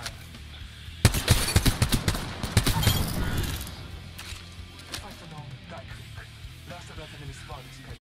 Fight along, die quick. Last of that enemy squad is